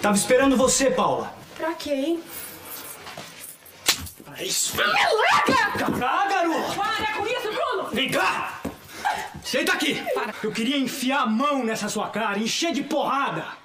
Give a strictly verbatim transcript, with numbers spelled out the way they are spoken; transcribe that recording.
Tava esperando você, Paula. Pra quê, hein? Pra isso. Me larga! Vem cá, garoto! Para com isso, Bruno! Vem cá! Senta aqui! Para. Eu queria enfiar a mão nessa sua cara, encher de porrada!